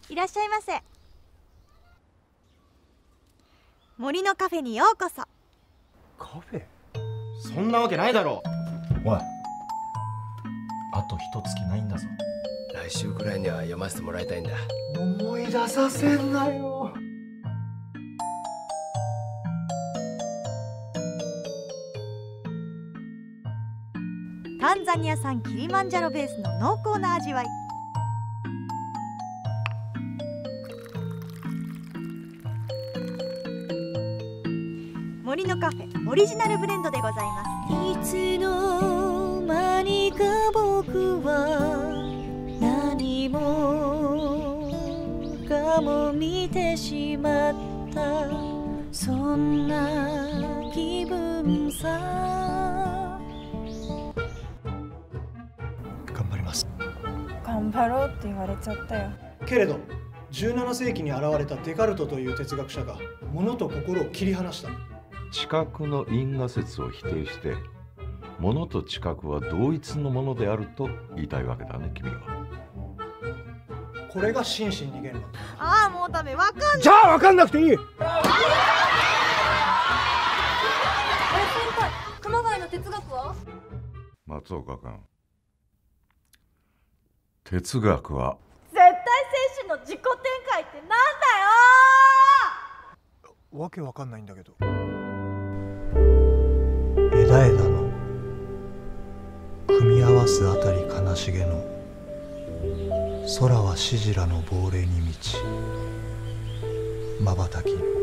いらっしゃいませ。森のカフェにようこそ。 カフェ？そんなわけないだろう。おい、あと1月ないんだぞ。 来週くらいには読ませてもらいたいんだ。 思い出させんなよ。 タンザニア産キリマンジャロベースの濃厚な味わい。森のカフェオリジナルブレンドでございます。 いつの間にか僕は何もかも見てしまった、そんな気分さ。 頑張ります。 頑張ろうって言われちゃったよ。 けれど17世紀に現れたデカルトという哲学者が物と心を切り離した。 知覚の因果説を否定して物と知覚は同一のものであると言いたいわけだね、君は。 これが心身二元論。 ああ、もうダメ、わかんない。 じゃあ分かんなくていい。 先輩、熊谷の哲学は？ 松岡君、哲学は絶対精神の自己展開ってなんだよ。 わけわかんないんだけど。枝枝の組み合わすあたり悲しげの空はシジラの亡霊に満ち瞬き